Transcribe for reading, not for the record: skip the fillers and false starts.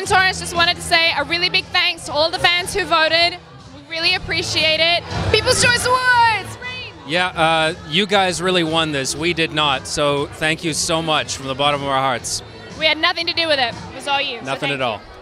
and Torrance, just wanted to say a really big thanks to all the fans who voted. We really appreciate it. People's Choice Awards! Rain. Yeah, you guys really won this. We did not. So thank you so much from the bottom of our hearts. We had nothing to do with it. It was all you. Nothing so at all. you.